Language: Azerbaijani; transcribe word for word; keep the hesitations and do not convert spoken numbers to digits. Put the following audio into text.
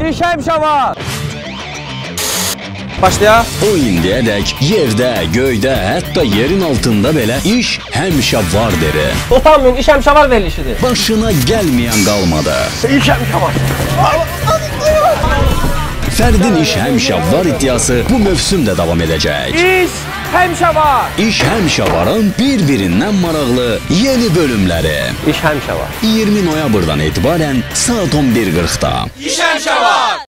İş həmişə var. Başlayaq. O indiyədək yerdə, göydə, hətta yerin altında belə iş həmişə var deri. Utanmayın, iş həmişə var verilişidir. Başına gəlməyən qalmadı. İş həmişə var. Fərdin iş həmişə var iddiası bu mövsüm də davam edəcək. İş həmişə var. İş həmişə varın bir-birindən maraqlı yeni bölümləri. İş həmişə var. iyirmi noyabrdan etibarən saat on bir qırxda. İş həmişə var.